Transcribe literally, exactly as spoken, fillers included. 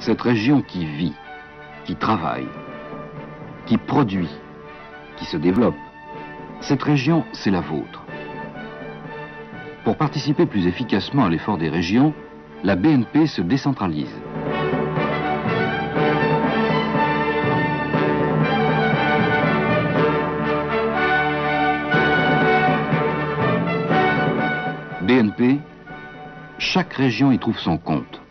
Cette région qui vit, qui travaille, qui produit, qui se développe, cette région, c'est la vôtre. Pour participer plus efficacement à l'effort des régions, la B N P se décentralise. B N P, chaque région y trouve son compte.